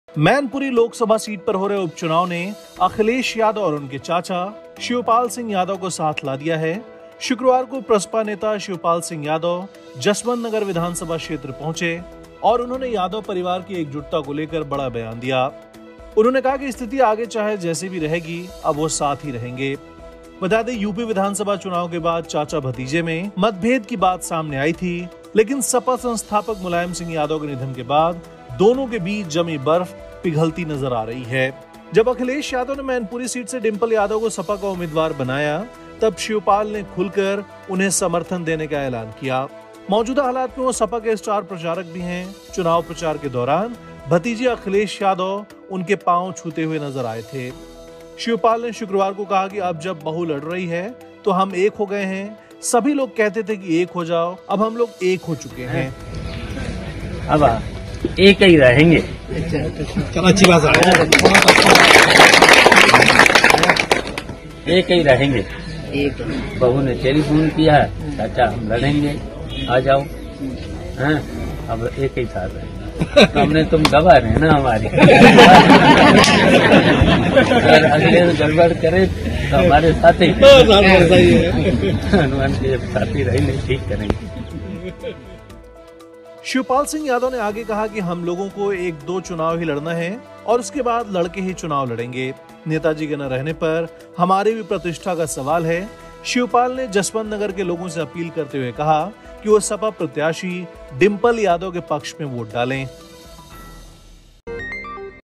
Mainpuri Lok Sabha seat पर हो रहे उपचुनाव ने अखिलेश यादव और उनके चाचा शिवपाल सिंह यादव को साथ ला दिया है। शुक्रवार को प्रसपा नेता शिवपाल सिंह यादव जसवंत नगर विधानसभा क्षेत्र पहुंचे और उन्होंने यादव परिवार की एकजुटता को लेकर बड़ा बयान दिया। उन्होंने कहा कि स्थिति आगे चाहे जैसी भी रहेगी, अब वो साथ ही रहेंगे। बता दें, यूपी विधानसभा चुनाव के बाद चाचा भतीजे में मतभेद की बात सामने आई थी, लेकिन सपा संस्थापक मुलायम सिंह यादव के निधन के बाद दोनों के बीच जमी बर्फ पिघलती नजर आ रही है। जब अखिलेश यादव ने मैनपुरी सीट से डिंपल यादव को सपा का उम्मीदवार बनाया, तब शिवपाल ने खुलकर उन्हें समर्थन देने का ऐलान किया। मौजूदा हालात में वो सपा के स्टार प्रचारक भी हैं। चुनाव प्रचार के दौरान भतीजे अखिलेश यादव उनके पांव छूते हुए नजर आए थे। शिवपाल ने शुक्रवार को कहा कि अब जब बहू लड़ रही है तो हम एक हो गए हैं। सभी लोग कहते थे कि एक हो जाओ, अब हम लोग एक हो चुके हैं। अब एक ही रहेंगे। चलो, अच्छी बात है। एक ही रहेंगे। बहू ने टेलीफोन किया, चाचा हम लड़ेंगे, आ जाओ। हाँ, अब एक ही साथ रहेंगे। हमने तुम गवाह रहे ना हमारी। अगर अगले गड़बड़ करे तो हमारे साथ ही हनुमान के साथी रहेंगे, ठीक करेंगे। शिवपाल सिंह यादव ने आगे कहा कि हम लोगों को 1-2 चुनाव ही लड़ना है और उसके बाद लड़के ही चुनाव लड़ेंगे। नेताजी के न रहने पर हमारी भी प्रतिष्ठा का सवाल है। शिवपाल ने जसवंत नगर के लोगों से अपील करते हुए कहा कि वो सपा प्रत्याशी डिंपल यादव के पक्ष में वोट डालें।